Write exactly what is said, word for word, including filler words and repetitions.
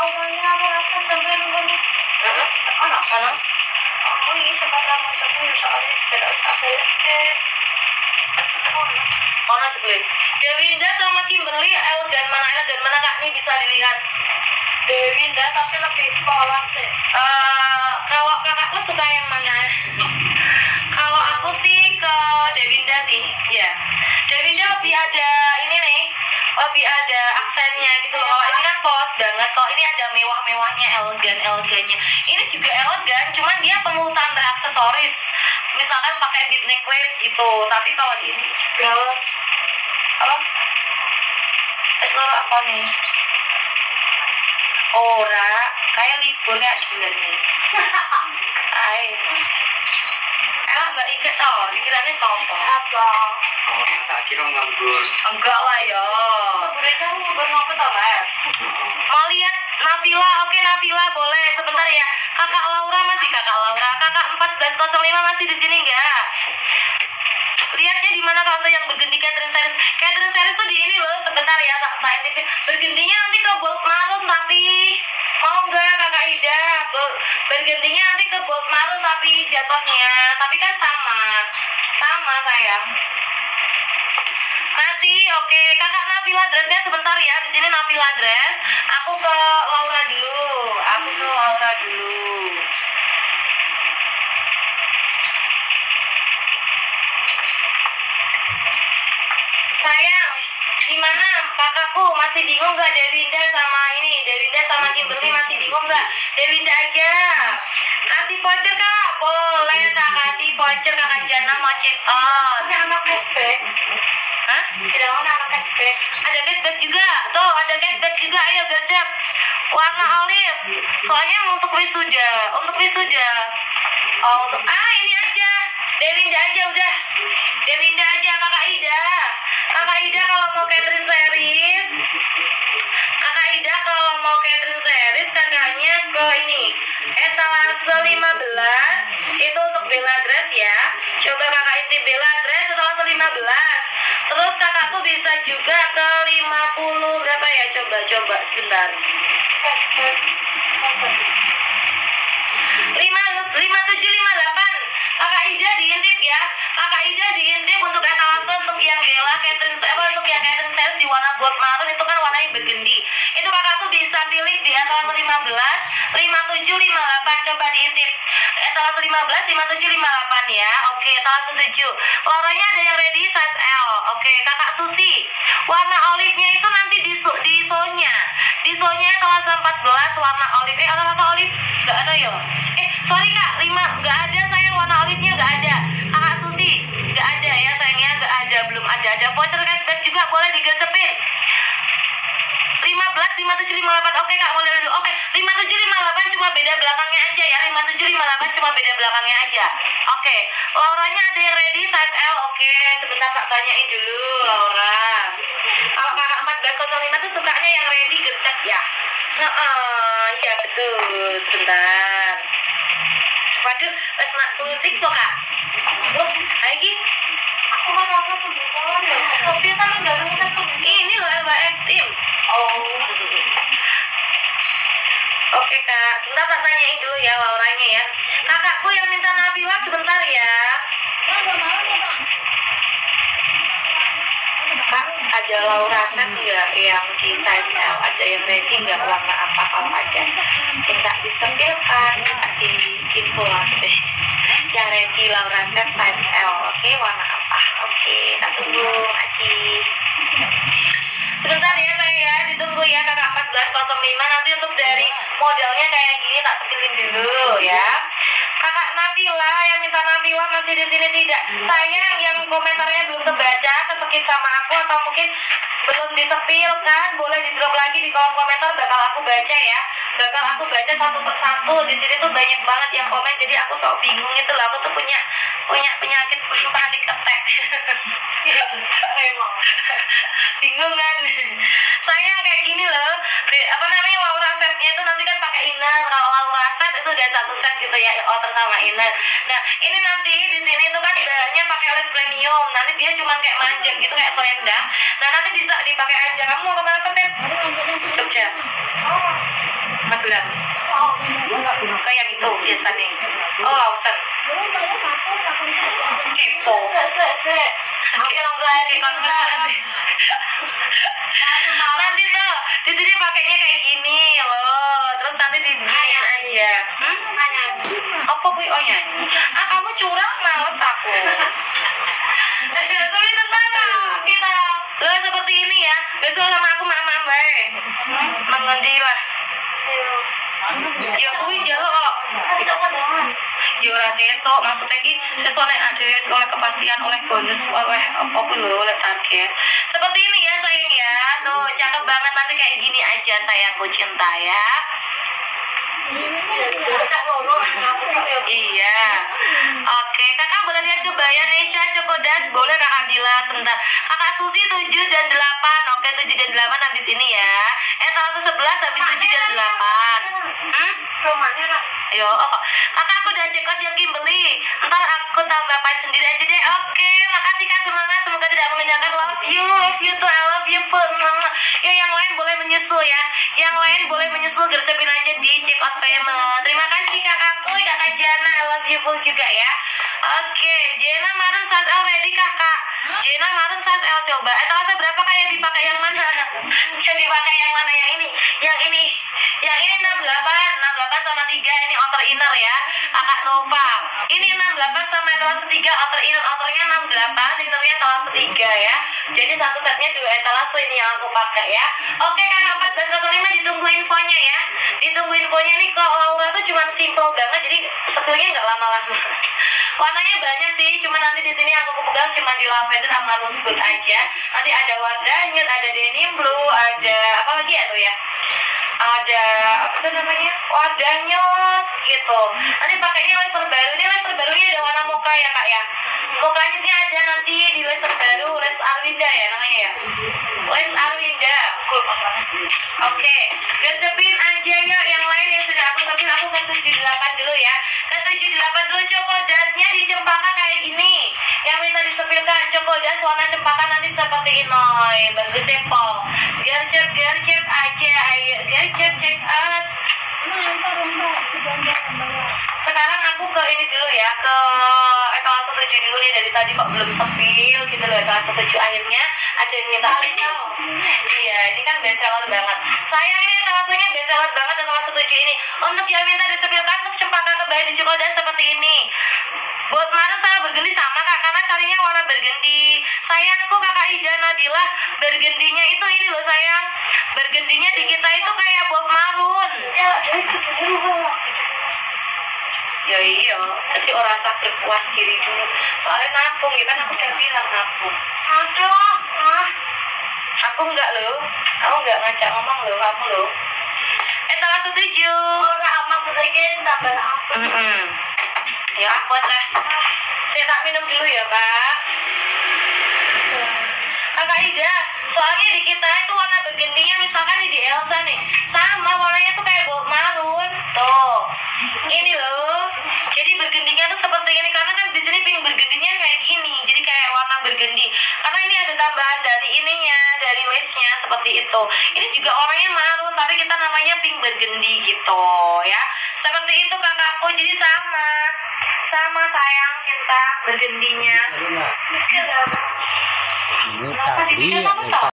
awalnya apa sampai nunggu anak anak aku ini sempat lama sampai soalnya tidak sampai eh mana ceklik Dewinda sama Kimberly elegan mana elegan mana kak ini bisa dilihat. Dewinda tapi lebih polos sih. Uh, kalau kakakku suka yang mana? Kalau aku sih ke Dewinda sih, ya. Dewinda lebih ada ini nih, lebih ada aksennya gitu loh. Kalau ini kan polos banget. Kalau ini ada mewah-mewahnya, elegan-elegannya. Ini juga elegan, cuman dia penuh tanda aksesoris. Misalkan pakai bead necklace gitu. Tapi kalau di ini, Gawas. apa? Es loro apa nih? Ora, kayak libur kayak sebenarnya. Ay. Elah mbak Ike tau, dikiranya sopo. Apa? Oh, tak kira nganggur. Enggak lah ya. Boleh kamu ngubur ngopi tau Mas? Mau lihat Nabila? Oke Nabila boleh sebentar ya. Kakak Laura masih kakak Laura. Kakak empat belas nol lima masih di sini enggak? Lihatnya di mana kalau yang berganti Catherine Series? Catherine Series tuh di ini loh. Sebentar ya tak tak intipin. Bergantinya nanti ke Bold Maroon tapi mau enggak kakak Ida? Bergantinya nanti ke Bold Maroon tapi jatuhnya. Tapi kan sama, sama sayang. Masih oke kakak Nabila dressnya sebentar ya. Di sini Nabila dress. Aku ke Laura dulu. Aku ke Laura dulu. Sayang, gimana kakakku masih bingung gak Dewinda sama ini? Dewinda sama Kimberly masih bingung gak? Dewinda aja. Kasih voucher kak, boleh kak kasih voucher kakak Jana mau check out. Ini anak cashback. Hah? Tidak mau anak cashback. Ada cashback juga, tuh ada cashback juga, ayo gercep. Warna olive, soalnya untuk wisuda, untuk wisuda. Oh untuk, ah ini aja, Dewinda aja udah. Dewinda aja kakak Ida. Kakak Ida kalau mau Catherine Series, kakak Ida kalau mau Catherine Series kakaknya ke ini etalase lima belas itu untuk Bella Dress ya. Coba kakak intip Bella Dress etalase lima belas. Terus kakakku bisa juga ke lima puluh berapa ya? Coba coba sebentar. Cashback. lima lima tujuh lima delapan. Kakak Ida diintip ya. Kakak Ida diintip untuk etalase untuk yang Bella Catherine apa untuk yang Catherine Series di warna gold maroon itu kan warnanya bergendi. Itu kakakku bisa pilih di etalase lima belas, lima tujuh, lima delapan. Coba diintip. Etalase lima belas, lima tujuh, lima delapan ya. Oke, etalase tujuh. Lauranya ada yang ready size L. Oke, kakak Susi. Warna olive-nya itu nanti di so, di so-nya. Di so-nya etalase empat belas warna olive. Eh, warna olive enggak ada ya? Eh, sorry Kak, lima enggak ada sayang warna olive-nya enggak ada. Kakak Susi, enggak ada ya sayangnya, enggak ada, belum ada. Ada voucher cashback juga boleh digercepin. lima belas, lima tujuh, lima delapan. Oke Kak, boleh dulu. Oke, lima tujuh, lima delapan cuma beda belakangnya aja ya. lima tujuh, lima delapan cuma beda belakangnya aja. Oke, Lauranya ada yang ready size L. Oke, sebentar tak tanyain dulu Laura. Kalau kakak empat belas nol lima tuh sukanya yang ready gercep ya. Heeh, iya betul. Sebentar. Waduh, pas nak politik kok Kak. Loh, lagi? Aku kan apa pembukaan ya? Kopi kan enggak bisa tuh. Ini loh L B F Team. Oh. Oke Kak, sebentar tak tanyain dulu ya Lauranya ya. Kakakku yang minta Nabila sebentar ya. Enggak mau ya, Bang. Kak, ada Laura set nggak yang di size L? Ada yang ready nggak warna apa kalau ada? Minta disempilkan, minta di info langsung deh. Yang ready Laura set size L, oke warna apa? Oke, tak tunggu Aci. Sebentar ya saya ya, ditunggu ya kakak empat belas nol lima. Nanti untuk dari modelnya kayak gini tak sepilin dulu ya. Kakak Nabila yang minta Nabila masih di sini tidak? Sayang yang komentarnya belum kebaca, keskip sama aku atau mungkin belum disepil kan? Boleh di drop lagi di kolom komentar, bakal aku baca ya. Bakal aku baca satu persatu. Di sini tuh banyak banget yang komen, jadi aku sok bingung itu lah. Aku tuh punya punya penyakit panic attack. Emang. Bingung kan? Sayang kayak gini loh. Be- apa namanya Laura setnya itu nanti kan pakai inner. Kalau Laura set itu udah satu set gitu ya, outer sama inner. Nah ini nanti di sini itu kan bahannya pakai les premium. Nanti dia cuma kayak manjang gitu kayak selendang. Nah nanti bisa dipakai aja. Kamu mau kemana Pepet? Jogja. Magelang. Ke yang itu biasa nih. Oh Lawson. Kepo. Se se se. Oke enggak di kontra. Nanti tuh di sini pakainya kayak gini loh. Terus nanti di sini aja. Hmm? Apa kui oh nyanyi? Ah kamu curang males aku. Sulit tetangga kita. Lo seperti ini ya. Besok sama aku mama baik. Mengendi lah. Ya kui jalo kok. Masuk ke dalam. Ya ora sesok maksudnya ki sesok nek ada oleh kepastian oleh bonus oleh apapun loh oleh target. Seperti ini ya sayang ya. Tuh cakep banget nanti kayak gini aja sayangku cinta ya. Iya. Oke, kakak boleh lihat kebaya Nesha Cokodas, boleh kakak Bila sebentar. Kakak Susi tujuh dan delapan. Oke, tujuh dan delapan habis ini ya. Eh satu sebelas habis tujuh dan delapan. Hmm? Rumahnya kan. Yo, oh, kakak aku udah cekot yang Kimberly. Ntar aku tambah paid sendiri aja deh. Oke, makasih kak semangat. Semoga tidak mengenyangkan. Love you, love you too. I love you for. Ya yang lain boleh menyusul ya. Yang lain boleh menyusul gercepin aja di cekot payment. Terima kasih kakakku, kakak Jana. I love you full juga ya. Oke, Jena Marun Sas L ready kakak. Jena Marun Sas L coba. Eh tahu berapa kak yang dipakai yang mana? Yang dipakai yang mana yang ini? Yang ini. Yang ini enam puluh delapan, enam puluh delapan sama tiga ini outer inner ya. Kakak Nova. Ini enam puluh delapan sama etalase tiga outer inner, outernya enam puluh delapan, innernya etalase tiga ya. Jadi satu setnya dua etalase ini yang aku pakai ya. Oke kakak empat belas nol lima ditunggu infonya ya. Ditunggu infonya nih kalau Laura tuh cuma simple banget jadi sebetulnya nggak lama-lama. Warnanya banyak sih, cuma nanti di sini aku pegang cuma di lavender sama rose gold aja. Nanti ada warnanya, ada denim blue, ada apa lagi ya tuh ya? Ada apa tuh namanya wadahnya gitu. Nanti pakainya laser baru. Ini laser barunya ada warna mocha ya kak ya. Mokanya sih ada nanti di laser baru, Les Arwinda ya namanya ya. Les Arwinda. Cool. Oke, okay. Gercepin aja ya yang lain yang sudah aku tapi aku ke tujuh delapan dulu ya. Ke tujuh delapan dulu cokodasnya di cempaka kayak gini. Yang minta disepilkan cokodas warna cempaka nanti seperti ini. Bagus sepol. Gercep gercep aja ayo. Gercep check out. Sekarang aku ke ini dulu ya, ke etalase tujuh dulu nih. Dari tadi kok belum sepil gitu loh. Etalase tujuh akhirnya ada yang minta sepil. Iya, ini kan best seller banget. Sayang ini etalasenya best seller banget etalase tujuh ini. Untuk yang minta disepilkan untuk cempaka kebaya di Cokodas seperti ini. Buat Maret sama bergendi sama kak, karena carinya warna bergendi. Sayangku kakak Ida Nabila, bergendinya itu ini loh sayang. Bergendinya di kita itu kayak buat marun. Ya, itu dulu. Ya iya, jadi orang rasa berpuas diri dulu. Soalnya nabung ya kan aku udah bilang nabung. Aduh, ah. Aku enggak loh, aku enggak ngajak ngomong loh kamu loh. Etalase tujuh. Orang maksudnya kita tambah apa? Mm -mm. Ya buat lah. Saya tak minum dulu ya kak. Kakak Ida, soalnya di kita itu warna bergendinya misalkan di Elsa nih, sama warnanya tuh kayak gold marun. Tuh, ini loh. Jadi bergendinya tuh seperti ini karena kan di sini pink bergendinya kayak gini. Jadi kayak warna bergendi. Karena ini ada tambahan dari ininya, dari lace-nya seperti itu. Ini juga warnanya marun, tapi kita namanya pink bergendi gitu ya. Seperti itu kakakku, jadi sama, sama sayang cinta bergendinya. Ini tadi